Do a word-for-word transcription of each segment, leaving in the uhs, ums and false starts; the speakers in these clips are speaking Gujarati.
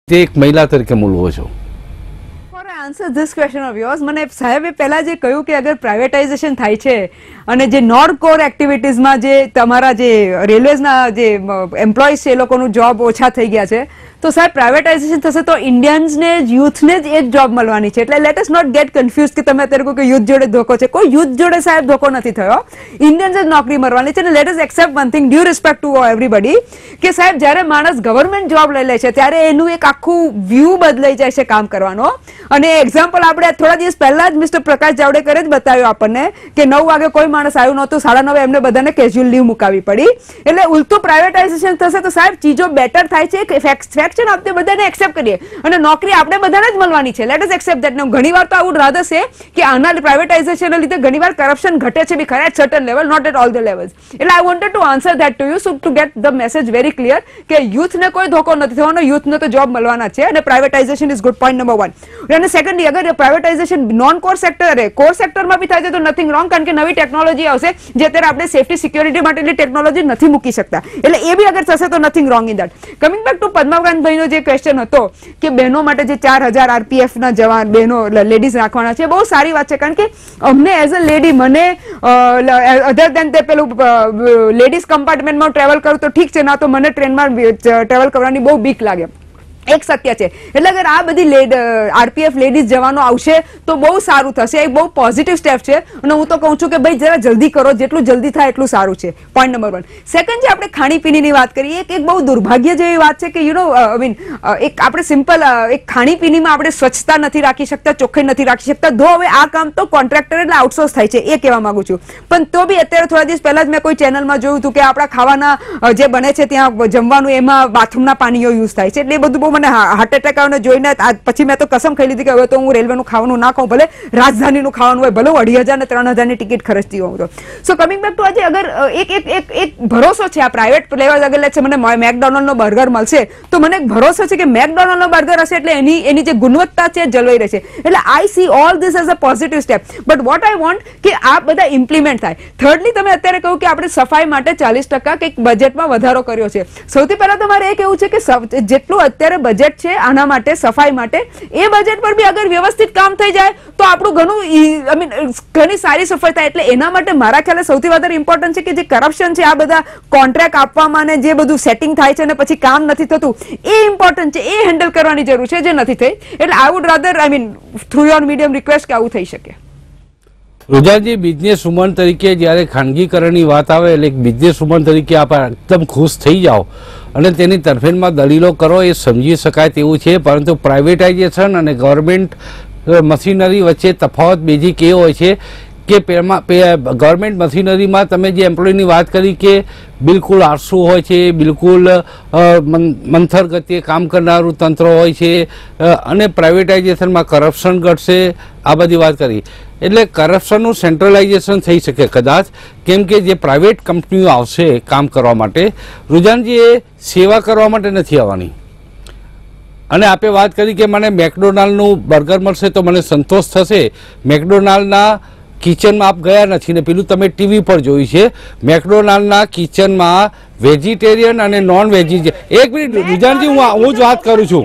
તે એક મહિલા તરીકે મૂલવો છો? Answer this question of yours, મને સાહેબે પહેલા જે કહ્યું કે અગર પ્રાઇવેટાઇઝેશન થાય છે અને જે નોન કોર એક્ટિવિટીઝમાં જે તમારા જે રેલવેઝના જે એમ્પ્લોઈઝ છે એ લોકોનું જોબ ઓછા થઈ ગયા છે, તો સાહેબ પ્રાઇવેટાઇઝેશન થશે તો ઇન્ડિયન્સને યુથને જ એ જ જોબ મળવાની છે. એટલે let us not get confuse કે તમે અત્યારે કહો કે યુથ જોડે ધોકો છે. કોઈ યુથ જોડે સાહેબ ધોકો નથી થયો, ઇન્ડિયન્સ જ નોકરી મળવાની છે. અને let us accept one thing, due respect to everybody, કે સાહેબ જ્યારે માણસ ગવર્મેન્ટ જોબ લઈ લે છે ત્યારે એનું એક આખું વ્યૂ બદલાઈ જાય છે કામ કરવાનો. અને એક્ઝામ્પલ આપણે થોડા દિવસ પહેલા જ મિસ્ટર પ્રકાશ જાવડેકરે જ બતાવ્યું આપણને કે નવ વાગે કોઈ માણસ આવ્યું નહોતું, સાડા નવે એમને બધાને કેઝ્યુઅલ લીવ મુકાવી પડી. એટલે ઉલટું પ્રાઇવેટાઇઝેશન થશે તો સાહેબ ચીજો બેટર થાય છે. ફેક્ટ છે ને, આપણે બધાને એક્સેપ્ટ કરીએ અને નોકરી આપણે બધાને જ મળવાની છે. Let us accept that. ઘણીવાર તો આવું રાધર છે કે આના પ્રાઇવેટાઇઝેશનના લીધે ઘણીવાર કરપ્શન ઘટે છે બી ખરા, at certain level, not at all the levels. એટલે I wanted to answer that to you, so to get the message very clear કે યુથને કોઈ ધોકો નથી થવાનો, યુથને તો જોબ મળવાના છે. અને privatisation is good, point number one. અને સેકન્ડલી, અગર privatisation non core sector core સેક્ટરમાં બી થાય છે તો નથિંગ રોંગ, કારણ કે નવી ટેકનોલોજી આવશે જે અત્યારે આપણે સેફટી સિક્યોરિટી માટેની ટેકનોલોજી નથી મૂકી શકતા. એટલે એ બી અગર થશે તો nothing wrong in that. Coming back to પદ્માવકાંતભાઈનો જે ક્વેશ્ચન હતો કે બહેનો માટે જે ચાર હજાર આરપીએફ ના જવાન બહેનો લેડીઝ રાખવાના છે, બહુ સારી વાત છે. કારણ કે અમને એઝ અ લેડી, મને અધર દેન તે પેલું લેડીઝ કમ્પાર્ટમેન્ટમાં ટ્રેવલ કરું તો ઠીક છે, ના તો મને ટ્રેનમાં ટ્રેવલ કરવાની બહુ બીક લાગે. એક સત્ય છે. એટલે અગર આ બધી આરપીએફ લેડીઝ જવાનો આવશે તો બહુ સારું થશે, એક બહુ પોઝિટિવ સ્ટેપ છે. અને હું તો કહું છું કે ભાઈ જરા જલ્દી કરો, જેટલું જલ્દી થાય એટલું સારું છે. Point number one. સેકન્ડ, જે આપણે ખાણીપીણીની વાત કરીએ, એક બહુ દુર્ભાગ્ય જેવી વાત છે કે યુ નો આઈ મીન એક આપણે સિમ્પલ એક ખાણીપીણીમાં આપણે સ્વચ્છતા નથી રાખી શકતા, ચોખ્ખાઈ નથી રાખી શકતા. ધો હવે આ કામ તો કોન્ટ્રાક્ટર એટલે આઉટસોર્સ થાય છે, એ કહેવા માંગુ છું. પણ તો બી અત્યારે થોડા દિવસ પહેલા જ મેં કોઈ ચેનલમાં જોયું હતું કે આપણા ખાવાના જે બને છે ત્યાં જમવાનું એમાં બાથરૂમના પાણીઓ યુઝ થાય છે. એટલે એ બધું બહુ મને હાર્ટ એટેક આવ્યો જોઈને. પછી મેં તો કસમ ખાઈ લીધી કે હવે તો હું રેલવેનું ખાવાનું ના ખાઉં, ભલે રાજધાનીનું ખાવાનું હોય, ભલે અઢી હજાર ને ત્રણ હજારની ટિકિટ ખર્ચતી હોઉં તો. સો કમિંગ બેક ટુ આજે અગર એક એક એક એક ભરોસો છે આ પ્રાઇવેટ લેવલ, અગર લે છે મને મેકડોનલ્ડનો બર્ગર મળશે તો મને એક ભરોસો છે કે મેકડોનલ્ડનો બર્ગર હશે એટલે એની એની જે ગુણવત્તા છે જળવાઈ રહેશે. એટલે I see all this as a positive step. But what I want કે આ બધા ઇમ્પ્લિમેન્ટ થાય. થર્ડલી, તમે અત્યારે કહ્યું કે આપણે સફાઈ માટે ચાલીસ ટકા કંઈક બજેટમાં વધારો કર્યો છે. સૌથી પહેલા તો મારે એ કહેવું છે કે જેટલું અત્યારે બજેટ છે આના માટે, સફાઈ માટે, એ બજેટ પર બી અગર વ્યવસ્થિત કામ થઈ જાય તો આપણું ઘણું આઈ મીન ઘણી સારી સફાઈ થાય. એટલે એના માટે મારા ખ્યાલે સૌથી વધારે ઇમ્પોર્ટન્ટ છે કે જે કરપ્શન છે, આ બધા કોન્ટ્રાક્ટ આપવામાં ને જે બધું સેટિંગ થાય છે અને પછી કામ નથી થતું, એ ઇમ્પોર્ટન્ટ છે, એ હેન્ડલ કરવાની જરૂર છે જે નથી થઈ. એટલે I would rather I mean through your medium request કે આવું થઈ શકે. રુજાજી, બિઝનેસ વુમન તરીકે જ્યારે ખાનગીકરણની વાત આવે એટલે એક બિઝનેસ વુમન તરીકે આપ એકદમ ખુશ થઈ જાઓ અને તેની તરફેણમાં દલીલો કરો, એ સમજી શકાય તેવું છે. પરંતુ પ્રાઇવેટાઇઝેશન અને ગવર્મેન્ટ મશીનરી વચ્ચે તફાવત બેઝિક એ હોય છે કે ગવર્મેન્ટ મશીનરીમાં તમે જે એમ્પ્લોયની વાત કરી કે બિલકુલ આળસુ હોય છે, બિલકુલ મંથર ગતિએ કામ કરનારું તંત્ર હોય છે, અને પ્રાઇવેટાઇઝેશનમાં કરપ્શન ઘટશે, આ બધી વાત કરી. એટલે કરપ્શનનું સેન્ટ્રલાઇઝેશન થઈ શકે કદાચ, કેમ કે જે પ્રાઇવેટ કંપનીઓ આવશે કામ કરવા માટે, રુજાનજી, એ સેવા કરવા માટે નથી આવવાની. અને આપે વાત કરી કે મને મેકડોનાલ્ડનું બર્ગર મળશે તો મને સંતોષ થશે. મેકડોનાલ્ડના કિચનમાં આપ ગયા નથી ને પેલું તમે ટીવી પર જોયું છે. મેકડોનાલ્ડના કિચનમાં વેજીટેરિયન અને નોન વેજીટેરિયન, એક મિનિટ રુજાનજી, હું હું જ વાત કરું છું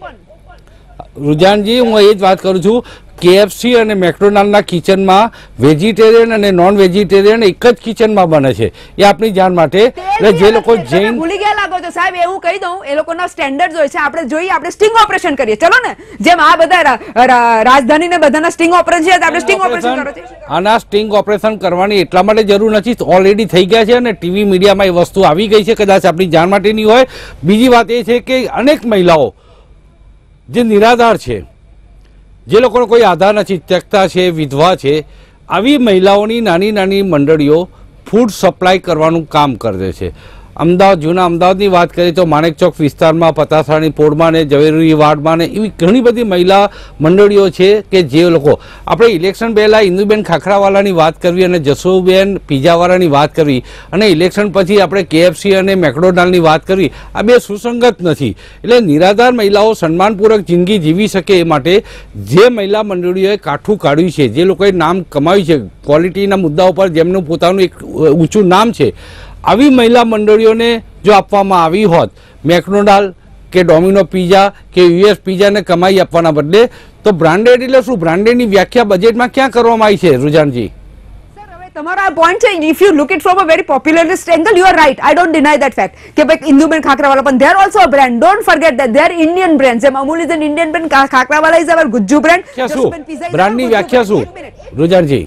રુજાનજી હું એ જ વાત કરું છું કેએફસી અને મેકડોનાલ્ડના કિચનમાં વેજીટેરિયન અને નોન વેજીટેરિયન એક જ કિચનમાં બને છે, એ આપણી જાણ માટે. એટલે જે લોકો જૈન ભૂલી ગયા લાગો છો સાહેબ, એવું કહી દઉં, એ લોકોના સ્ટેન્ડર્ડ હોય છે. આપણે જોઈએ, આપણે સ્ટિંગ ઓપરેશન કરીએ, ચલો ને, જેમ આ બધા રાજધાની ને બધાના સ્ટિંગ ઓપરેશન છે, આપણે સ્ટિંગ ઓપરેશન કરો છે. આના સ્ટિંગ ઓપરેશન કરવાની એટલા માટે જરૂર નથી, ઓલરેડી થઈ ગયા છે અને ટીવી મીડિયામાં એ વસ્તુ આવી ગઈ છે, કદાચ આપણી જાણ માટેની હોય. બીજી વાત એ છે કે અનેક મહિલાઓ જે નિરાધાર છે, જે લોકોનો કોઈ આધાર નથી, ત્યક્તા છે, વિધવા છે, આવી મહિલાઓની નાની નાની મંડળીઓ ફૂડ સપ્લાય કરવાનું કામ કરે છે. અમદાવાદ, જૂના અમદાવાદની વાત કરીએ તો માણેક ચોક વિસ્તારમાં, પતાસાની પોળમાં ને ઝવેરી વાડમાં ને એવી ઘણી બધી મહિલા મંડળીઓ છે કે જે લોકો, આપણે ઇલેક્શન પહેલાં ઇન્દુબેન ખાખરાવાલાની વાત કરવી અને જસુબેન પીઝાવાળાની વાત કરવી અને ઇલેક્શન પછી આપણે કેએફસી અને મેકડોનાલ્ડની વાત કરવી, આ બે સુસંગત નથી. એટલે નિરાધાર મહિલાઓ સન્માનપૂર્વક જિંદગી જીવી શકે એ માટે જે મહિલા મંડળીઓએ કાઠું કાઢ્યું છે, જે લોકોએ નામ કમાવ્યું છે ક્વોલિટીના મુદ્દા ઉપર, જેમનું પોતાનું એક ઊંચું નામ છે, આવી મહિલા મંડળીઓને જો આપવામાં આવી હોત, મેકડોનાલ્ડ કે ડોમિનો પિઝા કે યુએસ પિઝાને કમાઈ આપવાના બદલે તો બ્રાન્ડેડ એટલે શું? બ્રાન્ડેડની વ્યાખ્યા બજેટમાં ક્યાં કરવામાં આવી છે રુજાનજી? તમારા પોઈન્ટ છે, if you look it from a very popularist angle, you are right, I don't deny that fact કે ભાઈ ઇન્દુબેન ખાખરાવાલા, પણ they are also a brand, don't forget that they are Indian brand. જેમ Amul is an Indian brand, Khakhrawala is our Gujju brand. ક્યાં શું બ્રાન્ડની વ્યાખ્યા શું રુજાનજી?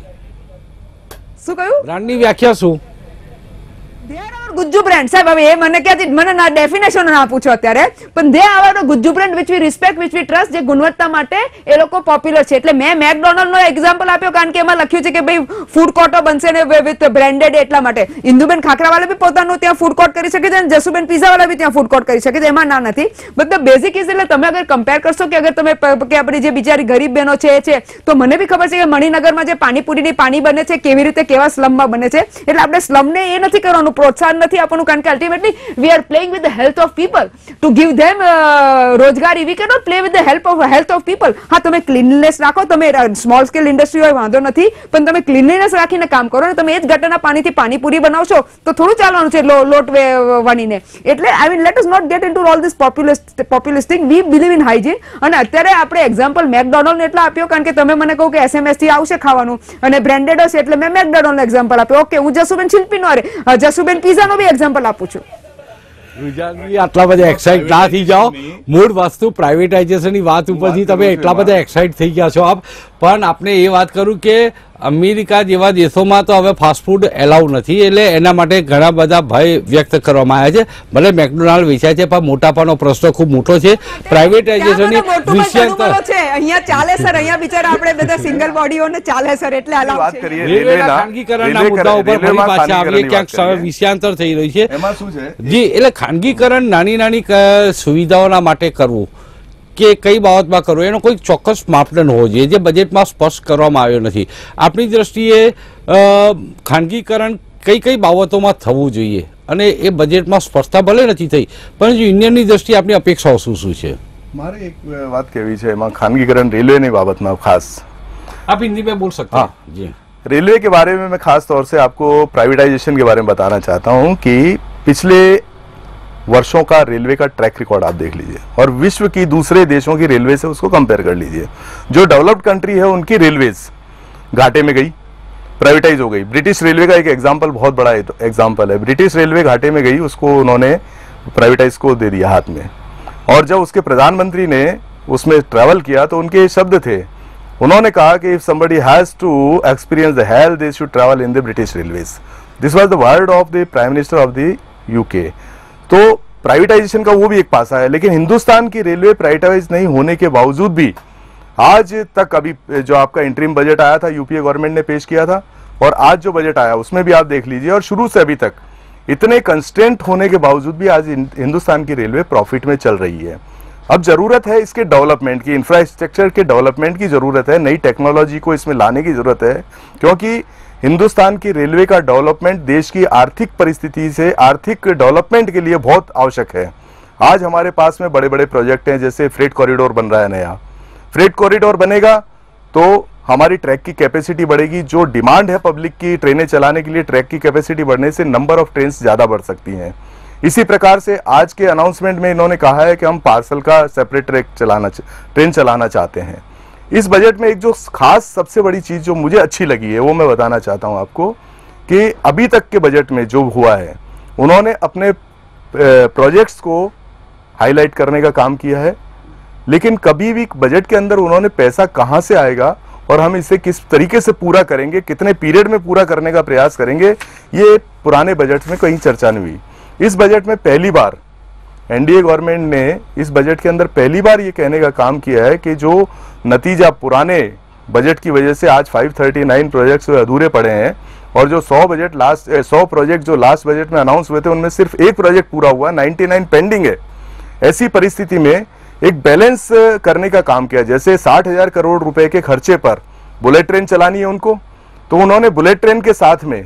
શું કહ્યું? બ્રાન્ડની વ્યાખ્યા શું? They are our Gujju brand. સાહેબ હવે એ મને ક્યાંથી, મને ના ડેફિનેશન ના પૂછો અત્યારે, પણ they are our Gujju brand which we respect, which we trust, જે ગુણવત્તા માટે એ લોકો પોપ્યુલર છે. એટલે મેં મેકડોનાલ્ડ નો એક્ઝામ્પલ આપ્યો કારણ કે એમાં લખ્યું છે કે ભાઈ ફૂડ કોર્ટો બનશે ને વિથ બ્રાન્ડેડ, એટલા માટે. ઇન્દુબેન ખાખરાવાલા બી પોતાનું ત્યાં ફૂડ કોર્ટ કરી શકે છે અને જસુબેન પિઝાવાલા બી ત્યાં ફૂડ કોર્ટ કરી શકે છે, એમાં ના નથી. બટ ધ બેઝિક ઇઝ, એટલે તમે અગર કમ્પેર કરશો કે અગર તમે કે આપણી જે બિચારી ગરીબ બહેનો છે એ છે, તો મને બી ખબર છે કે મણિનગરમાં જે પાણીપુરીની પાણી બને છે કેવી રીતે કેવા સ્લમમાં બને છે. એટલે આપણે સ્લમને એ નથી કરવાનું, પ્રોત્સાહન નથી આપવાનું, કારણ કે ultimately we are playing with the health of people to give them રોજગારી. We cannot play with the help of health of people. હા, તમે ક્લીનલીનેસ રાખો, તમે સ્મોલ સ્કેલ ઇન્ડસ્ટ્રી હોય વાંધો નથી, પણ તમે ક્લીનલીનેસ રાખીને કામ કરો ને તમે એ જ ગટરના પાણીથી પાણીપુરી બનાવશો તો થોડું ચાલવાનું છે લોટ વાણીને. એટલે I mean let us not get into all this populist populist thing. We believe in hygiene. અને અત્યારે આપણે એક્ઝામ્પલ મેકડોનાલ્ડ એટલા આપ્યો કારણ કે તમે મને કહો કે એસએમએસ થી આવશે ખાવાનું અને બ્રાન્ડેડ હશે, એટલે મેં મેકડોનાલ્ડ એક્ઝામ્પલ આપ્યો. ઓકે, હું જસુબેન શિલ્પીનો અરે જસુબેન પિઝાનો બી એક્ઝામ્પલ આપું છું. રુજાનજી આટલા બધા એક્સાઇટ ના થઈ જાઓ. મૂળ વસ્તુ પ્રાઇવેટાઇઝેશનની વાત ઉપરથી તમે એટલા બધા એક્સાઇટ થઈ ગયા છો આપ. પણ આપણે એ વાત કરું કે અમેરિકા જેવા દેશોમાં તો હવે ફાસ્ટફૂડ એલાઉ નથી, એટલે એના માટે ઘણા બધા ભય વ્યક્ત કરવામાં આવ્યા છે. ભલે મેકડોનાલ્ડ વેચાય છે પણ મોટાપાનો પ્રશ્ન ખૂબ મોટો છે. પ્રાઇવેટાઇઝેશનની વિષયાંતર અહીંયા ચાલે સર, અહીંયા બિચારા આપણે બધા સિંગલ બોડીઓને ચાલે સર, એટલે અલાઉ છે. રેલવેના ખાનગીકરણના મુદ્દા ઉપર ફરી પાછા આવીએ, ક્યાંક વિષયાંતર થઈ રહ્યું છે. એમાં શું છે જી, એટલે ખાનગીકરણ નાની નાની સુવિધાઓના માટે કરવું કે કઈ બાબતમાં કરવું એનો કોઈ ચોક્કસ માપદંડ હોવો જોઈએ જે બજેટમાં સ્પષ્ટ કરવામાં આવ્યો નથી. આપણી દ્રષ્ટિએ ખાનગીકરણ કઈ કઈ બાબતોમાં થવું જોઈએ અને એ બજેટમાં સ્પષ્ટતા ભલે નથી થઈ, પરંતુ યુનિયનની દ્રષ્ટિએ આપણી અપેક્ષાઓ શું શું છે? મારે એક વાત કહેવી છે એમાં ખાનગીकरण रेलवे ની बाबत में खास. आप हिंदी में बोल सकते हैं जी. रेलवे के बारे में मैं खास तौर से आपको प्राइवेटाइजेशन के बारे में बताना चाहता हूं कि पिछले वर्षों का रेलवे का ट्रैक रिकॉर्ड आप देख लीजिए और विश्व की दूसरे देशों की रेलवे से उसको कंपेयर कर लीजिए. जो डेवलप्ड कंट्री है उनकी रेलवेज घाटे में गई, प्राइवेटाइज हो गई. ब्रिटिश रेलवे का एक एग्जाम्पल बहुत बड़ा एग्जाम्पल है. ब्रिटिश रेलवे घाटे में गई, उसको उन्होंने प्राइवेटाइज को दे दिया हाथ में. और जब उसके प्रधानमंत्री ने उसमें ट्रैवल किया तो उनके शब्द थे, उन्होंने कहा कि if somebody has to experience the hell they should travel in the British Railways. This was the word of the Prime Minister of the U K. तो प्राइवेटाइजेशन का वो भी एक पासा है, लेकिन हिंदुस्तान की रेलवे प्राइवेटाइज नहीं होने के बावजूद भी आज तक, अभी जो आपका इंटरिम बजट आया था यूपीए गवर्नमेंट ने पेश किया था और आज जो बजट आया उसमें भी आप देख लीजिए, और शुरू से अभी तक इतने कंस्टेंट होने के बावजूद भी आज हिंदुस्तान की रेलवे प्रॉफिट में चल रही है. अब जरूरत है इसके डेवलपमेंट की, इंफ्रास्ट्रक्चर के डेवलपमेंट की जरूरत है, नई टेक्नोलॉजी को इसमें लाने की जरूरत है, क्योंकि हिंदुस्तान की रेलवे का डेवलपमेंट देश की आर्थिक परिस्थिति से आर्थिक डेवलपमेंट के लिए बहुत आवश्यक है. आज हमारे पास में बड़े बड़े प्रोजेक्ट हैं, जैसे फ्रेट कॉरिडोर बन रहा है नया. फ्रेट कॉरिडोर बनेगा तो हमारी ट्रैक की कैपेसिटी बढ़ेगी. जो डिमांड है पब्लिक की ट्रेनें चलाने के लिए, ट्रैक की कैपेसिटी बढ़ने से नंबर ऑफ ट्रेन ज्यादा बढ़ सकती हैं. इसी प्रकार से आज के अनाउंसमेंट में इन्होंने कहा है कि हम पार्सल का सेपरेट ट्रैक चलाना ट्रेन चलाना चाहते हैं. इस बजट में एक जो खास सबसे बड़ी चीज जो मुझे अच्छी लगी है वो मैं बताना चाहता हूं आपको, कि अभी तक के बजट में जो हुआ है, उन्होंने अपने प्रोजेक्ट्स को हाईलाइट करने का काम किया है, लेकिन कभी भी बजट के अंदर उन्होंने पैसा कहां से आएगा और हम इसे किस तरीके से पूरा करेंगे, कितने पीरियड में पूरा करने का प्रयास करेंगे, ये पुराने बजट में कहीं चर्चा नहीं हुई. इस बजट में पहली बार एनडीए गवर्नमेंट ने इस बजट के अंदर पहली बार ये कहने का काम किया है कि जो नतीजा पुराने बजट की वजह से आज पाँच सौ उनतालीस प्रोजेक्ट्स अधूरे पड़े हैं और जो सौ बजट लास्ट सौ प्रोजेक्ट जो लास्ट बजट में अनाउंस हुए थे उनमें सिर्फ एक प्रोजेक्ट पूरा हुआ, निन्यानवे पेंडिंग है. ऐसी परिस्थिति में एक बैलेंस करने का काम किया. जैसे साठ हजार करोड़ रुपए के खर्चे पर बुलेट ट्रेन चलानी है उनको, तो उन्होंने बुलेट ट्रेन के साथ में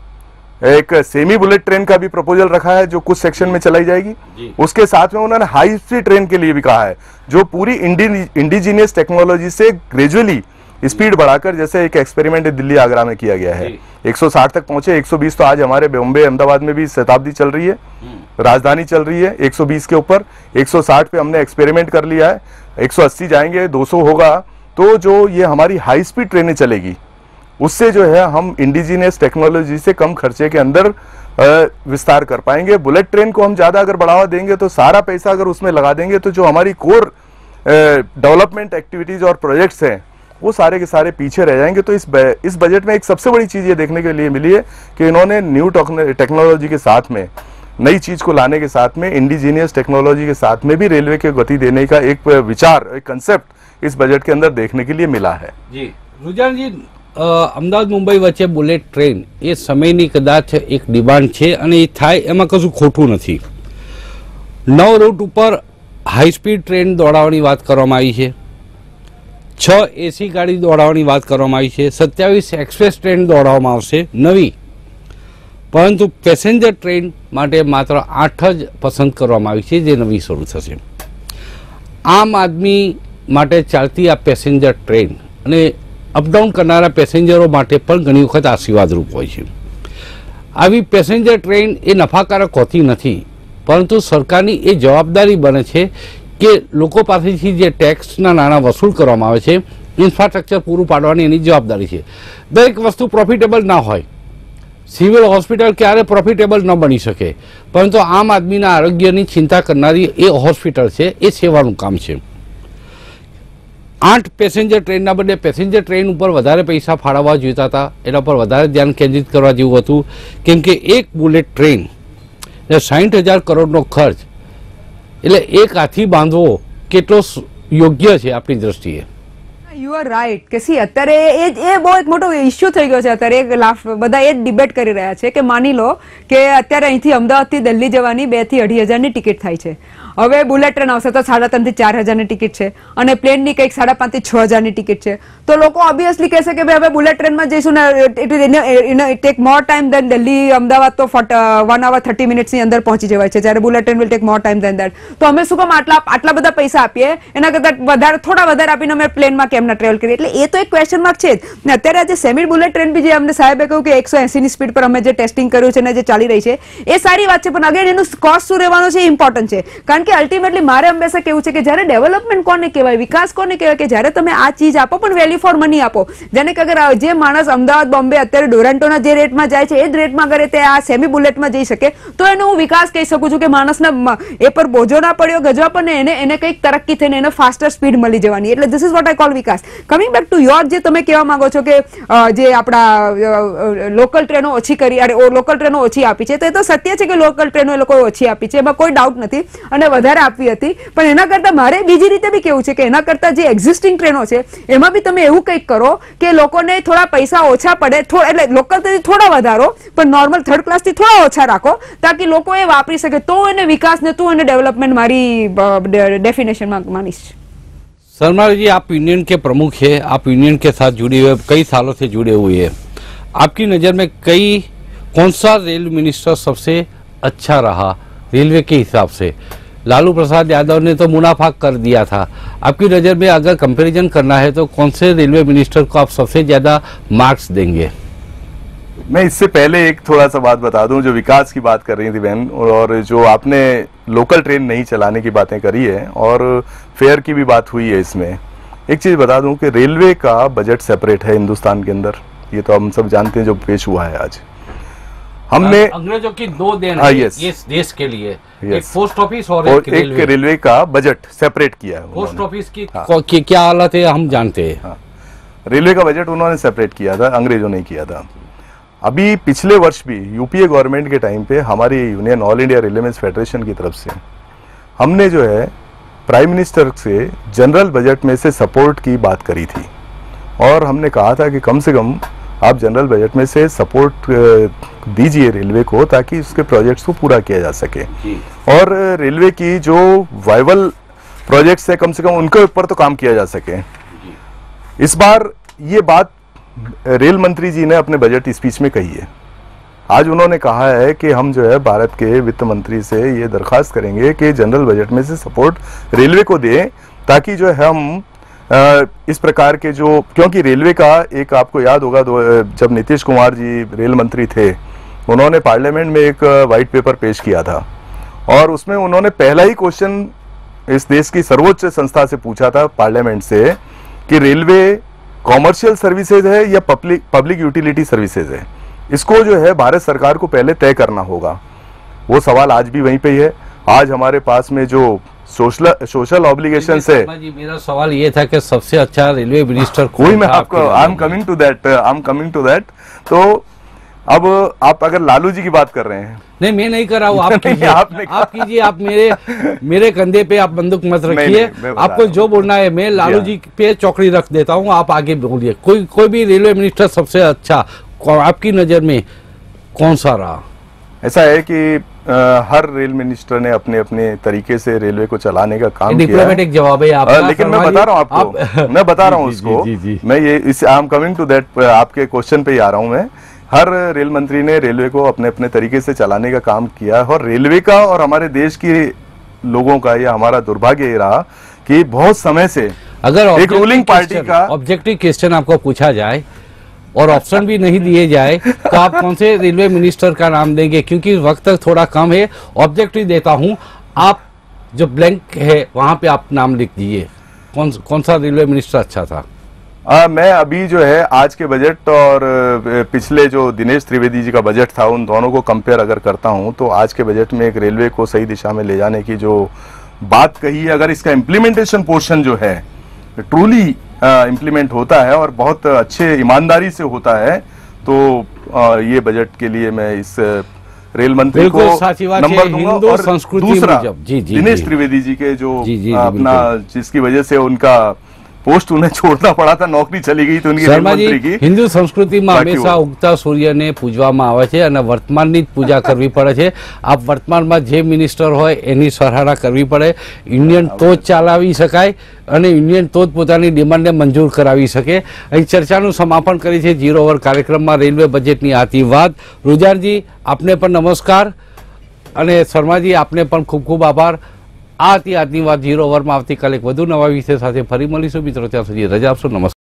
एक सेमी बुलेट ट्रेन का भी प्रपोजल रखा है जो कुछ सेक्शन में चलाई जाएगी. उसके साथ में उन्होंने हाई स्पीड ट्रेन के लिए भी कहा है जो पूरी इंडिजीनियस टेक्नोलॉजी से ग्रेजुअली स्पीड बढ़ाकर, जैसे एक एक्सपेरिमेंट दिल्ली आगरा में किया गया है, एक सौ साठ तक पहुंचे, एक सौ बीस तो आज हमारे बॉम्बे अहमदाबाद में भी शताब्दी चल रही है. राजधानी चल रही है एक सौ बीस के ऊपर, एक सौ साठ पे हमने एक्सपेरिमेंट कर लिया है, एक सौ अस्सी जाएंगे, दो सौ होगा। तो जो ये हमारी हाई स्पीड ट्रेनें चलेगी उससे जो है हम इंडिजिनियस टेक्नोलॉजी से कम खर्चे के अंदर विस्तार कर पाएंगे। बुलेट ट्रेन को हम ज़्यादा अगर बढ़ावा देंगे तो सारा पैसा अगर उसमें लगा देंगे तो जो हमारी कोर डेवलपमेंट एक्टिविटीज़ और प्रोजेक्ट्स हैं वो सारे के सारे पीछे रह जाएंगे। तो इस इस बजट में एक सबसे बड़ी चीज़ ये देखने के लिए मिली है कि इन्होंने न्यू टेक्नोलॉजी के साथ में, नई चीज़ को लाने के साथ में, इंडिजीनियस टेक्नोलॉजी के साथ में भी रेलवे के गति देने का एक विचार, एक कंसेप्ट इस बजट के अंदर देखने के लिए मिला है। जी रुजान जी, અમદાવાદ મુંબઈ વચ્ચે બુલેટ ટ્રેન એ સમયની કદાચ એક ડિમાન્ડ છે અને એ થાય એમાં કશું ખોટું નથી। નવ રૂટ ઉપર હાઈ સ્પીડ ટ્રેન દોડાવવાની વાત કરવામાં આવી છે, છ એસી ગાડી દોડાવવાની વાત કરવામાં આવી છે, સત્યાવીસ એક્સપ્રેસ ટ્રેન દોડાવવામાં આવશે નવી, પરંતુ પેસેન્જર ટ્રેન માટે માત્ર આઠ જ પસંદ કરવામાં આવી છે જે નવી શરૂ થશે। આમ આદમી માટે ચાલતી આ પેસેન્જર ટ્રેન અને અપડાઉન કરનારા પેસેન્જરો માટે પણ ઘણી વખત આશીર્વાદરૂપ હોય છે। આવી પેસેન્જર ટ્રેન એ નફાકારક હોતી નથી, પરંતુ સરકારની એ જવાબદારી બને છે કે લોકો પાસેથી જે ટેક્સના નાણાં વસૂલ કરવામાં આવે છે, ઇન્ફ્રાસ્ટ્રક્ચર પૂરું પાડવાની એની જવાબદારી છે। દરેક વસ્તુ પ્રોફિટેબલ ના હોય, સિવિલ હોસ્પિટલ ક્યારે પ્રોફિટેબલ ન બની શકે, પરંતુ આમ આદમીના આરોગ્યની ચિંતા કરનારી એ હોસ્પિટલ છે, એ સેવાનું કામ છે। આઠ પેસેન્જર ટ્રેનના બદલે પેસેન્જર ટ્રેન ઉપર વધારે પૈસા ફાળવવા જોઈતા હતા, એના પર વધારે ધ્યાન કેન્દ્રિત કરવા જેવું હતું, કેમ કે એક બુલેટ ટ્રેન એટલે સાઠ હજાર કરોડનો ખર્ચ, એટલે એક હાથી બાંધવો કેટલો યોગ્ય છે આપણી દ્રષ્ટિએ? યુ આર રાઈટ કે સી અત્યારે એ એ બહુ એક મોટો ઇશ્યુ થઈ ગયો છે। અત્યારે એક લાફ બધા એ જ ડિબેટ કરી રહ્યા છે કે માની લો કે અત્યારે અહીંથી અમદાવાદથી દિલ્હી જવાની બે થી અઢી હજારની ટિકિટ થાય છે, હવે બુલેટ ટ્રેન આવશે તો સાડા ત્રણ થી ચાર હજારની ટિકિટ છે અને પ્લેનની કંઈક સાડા પાંચ થી છ હજારની ટિકિટ છે, તો લોકો ઓબ્વિયસલી કહેશે કે ભાઈ હવે બુલેટ ટ્રેનમાં જઈશું ને it take more time than Delhi Ahmedabad, તો વન અવર થર્ટી મિનિટ્સની અંદર પહોંચી જવાય છે, જ્યારે bullet train will take more time than that. તો અમે શું કામ આટલા આટલા બધા પૈસા આપીએ, એના કરતાં વધારે થોડા વધારે આપીને અમે પ્લેનમાં કેમ ના ટ્રેવલ કરીએ? એટલે એ તો એક ક્વેશ્ચન માર્ક છે જ ને। અત્યારે આજે સેમી બુલેટ ટ્રેન બી જે અમને સાહેબે કહ્યું કે એકસો એસી ની સ્પીડ પર અમે જે ટેસ્ટિંગ કર્યું છે ને જે ચાલી રહી છે એ સારી વાત છે, પણ અગેન એનું કોસ્ટ શું રહેવાનું છે એ ઇમ્પોર્ટન્ટ છે, કારણ કે અલ્ટિમેટલી મારે હંમેશા કેવું છે કે જ્યારે ડેવલપમેન્ટ કોને કહેવાય, વિકાસ કોને કહેવાય, કે જ્યારે તમે આ ચીજ આપો પણ વેલ્યુ ફોર મની આપો। જેને કે અગર જે માણસ અમદાવાદ બોમ્બે અત્યારે ડોરન્ટોના જે રેટમાં જાય છે એ જ રેટમાં અગર તે આ સેમી બુલેટમાં જઈ શકે તો એનો હું વિકાસ કહી શકું છું કે માણસને એ પર બોજો ના પડ્યો, ગજવા પર ને એને એને કંઈક તરક્કી થઈને એને ફાસ્ટર સ્પીડ મળી જવાની, એટલે this is what I call વિકાસ। કમિંગ બેક ટુ યોર, જે તમે કહેવા માંગો છો કે જે આપણા લોકલ ટ્રેનો ઓછી કરી, અરે લોકલ ટ્રેનો ઓછી આપી છે, તો એ તો સત્ય છે કે લોકલ ટ્રેનો એ લોકો ઓછી આપી છે, એમાં કોઈ ડાઉટ નથી, અને વધારે આપવી હતી, પણ એના કરતા મારે બીજી રીતે બી કેવું છે કે એના કરતા જે એક્ઝિસ્ટિંગ ટ્રેનો છે એમાં બી તમે એવું કંઈક કરો કે લોકોને થોડા પૈસા ઓછા પડે, એટલે લોકલ થી થોડા વધારો પણ નોર્મલ થર્ડ ક્લાસ થી થોડા ઓછા રાખો, તાકી લોકો એ વાપરી શકે, તો એને વિકાસ ને તો એને डेवलपमेंट मारी डेफिनेशन में मानीश। शर्मा जी, आप यूनियन के प्रमुख हैं, आप यूनियन के साथ जुड़े हुए कई सालों से जुड़े हुए हैं, आपकी नज़र में कई कौन सा रेल मिनिस्टर सबसे अच्छा रहा रेलवे के हिसाब से? लालू प्रसाद यादव ने तो मुनाफा कर दिया था, आपकी नज़र में अगर कंपैरिजन करना है तो कौन से रेलवे मिनिस्टर को आप सबसे ज़्यादा मार्क्स देंगे? मैं इससे पहले एक थोड़ा सा बात बता दूं, जो विकास की बात कर रही थी बहन, और जो आपने लोकल ट्रेन नहीं चलाने की बातें करी है और फेयर की भी बात हुई है, इसमें एक चीज़ बता दूं कि रेलवे का बजट सेपरेट है हिंदुस्तान के अंदर, ये तो हम सब जानते हैं, जो पेश हुआ है आज। हमने अंग्रेजों की दो देन हाँ, है यस, इस देश के लिए, यस, एक पोस्ट ऑफिस और, और एक, एक रेलवे। रेलवे का बजट सेपरेट किया है पोस्ट उन्होंने। ऑफिस की, हाँ। की क्या हालत है हम जानते हैं। हाँ, रेलवे का बजट उन्होंने सेपरेट किया था, अंग्रेजों ने किया था। अभी पिछले वर्ष भी यूपीए गवर्नमेंट के टाइम पे हमारी union all India railways federation की तरफ से हमने जो है प्राइम मिनिस्टर से जनरल बजट में से सपोर्ट की बात करी थी, और हमने कहा था कि कम से कम आप जनरल बजट में से सपोर्ट दीजिए रेलवे को, ताकि उसके प्रोजेक्ट्स को पूरा किया जा सके, और रेलवे की जो वाइबल प्रोजेक्ट्स है कम से कम उनके ऊपर तो काम किया जा सके। इस बार ये बात रेल मंत्री जी ने अपने बजट स्पीच में कही है। आज उन्होंने कहा है कि हम जो है भारत के वित्त मंत्री से ये दरख्वास्त करेंगे कि जनरल बजट में से सपोर्ट रेलवे को दें, ताकि जो है हम इस प्रकार के जो, क्योंकि रेलवे का एक आपको याद होगा, जब नीतीश कुमार जी रेल मंत्री थे, उन्होंने पार्लियामेंट में एक वाइट पेपर पेश किया था, और उसमें उन्होंने पहला ही क्वेश्चन इस देश की सर्वोच्च संस्था से पूछा था, पार्लियामेंट से, कि रेलवे कॉमर्शियल सर्विसेज है या पब्लिक पब्लिक यूटिलिटी सर्विसेज है। इसको जो है भारत सरकार को पहले तय करना होगा। वो सवाल आज भी वहीं पे ही है। आज हमारे पास में जो सोशल सोशल ऑब्लिगेशन है। जी, मेरा सवाल ये था कि सबसे अच्छा रेलवे मिनिस्टर कोई मैं आपको I am coming to that I am coming to that तो अब आप अगर लालू जी की बात कर रहे हैं, नहीं मैं नहीं कर रहा हूँ, आप कीजिए, आपने आप कीजिए, आप मेरे मेरे कंधे पे आप बंदूक मत रखिए। आपको जो बोलना है, मैं लालू जी पे चौकड़ी रख देता हूँ, आप आगे बोलिए। कोई कोई भी रेलवे मिनिस्टर सबसे अच्छा आपकी नजर में कौन सा रहा? ऐसा है कि आ, हर रेल मिनिस्टर ने अपने अपने तरीके से रेलवे को चलाने का काम किया। डिप्लोमेटिक जवाब है आपका, लेकिन मैं बता रहा हूँ आपको, आप, मैं बता रहा हूँ उसको, जी, जी, जी। मैं ये इस I am coming to that, आपके क्वेश्चन पे ही आ रहा हूँ मैं। हर रेल मंत्री ने रेलवे को अपने अपने तरीके से चलाने का काम किया, और रेलवे का और हमारे देश के लोगों का यह हमारा दुर्भाग्य ये रहा कि बहुत समय से अगर एक रूलिंग पार्टी का ऑब्जेक्टिव क्वेश्चन आपको पूछा जाए और ऑप्शन भी नहीं दिए जाए तो आप कौन से रेलवे मिनिस्टर का नाम देंगे? क्योंकि वक्त थोड़ा कम है, ऑब्जेक्टिव देता हूं, आप जो ब्लैंक है वहां पे आप नाम लिख दीजिए, कौन कौन सा रेलवे मिनिस्टर अच्छा था? आ, मैं अभी जो है आज के बजट और पिछले जो दिनेश त्रिवेदी जी का बजट था, उन दोनों को कंपेयर अगर करता हूं तो आज के बजट में एक रेलवे को सही दिशा में ले जाने की जो बात कही है, अगर इसका इम्प्लीमेंटेशन पोर्शन जो है ट्रूली इम्प्लीमेंट होता है और बहुत अच्छे ईमानदारी से होता है, तो आ, ये बजट के लिए मैं इस रेल मंत्री को नंबर दूंगा। और दूसरा दिनेश त्रिवेदी जी के जो जी, जी, अपना जिसकी वजह से उनका पोस्ट उन्हें छोड़ना पड़ा था, नौकरी चली गई तो उनकी रेल मंत्री की। हिंदू संस्कृति में हमेशा उगता सूर्य ने पूजવામાં આવે છે અને વર્તમાનની જ પૂજા કરવી પડે છે। આપ વર્તમાનમાં જે મિનિસ્ટર હોય એની સરાહના કરવી પડે। યુનિયન તો જ ચલાવી શકાય અને યુનિયન તો જ પોતાની ડિમાન્ડને મંજૂર કરાવી શકે। અહીં ચર્ચાનું સમાપન કરી છે ઝીરો અવર કાર્યક્રમમાં રેલવે બજેટની આતી વાત। રુજારજી આપને પણ નમસ્કાર અને શર્માજી આપને પણ ખૂબ ખૂબ આભાર। આ હતી આજની વાત ઝીરો અવરમાં। આવતીકાલે એક વધુ નવા વિષય સાથે ફરી મળીશું મિત્રો, ત્યાં સુધી રજા આપશો। નમસ્કાર।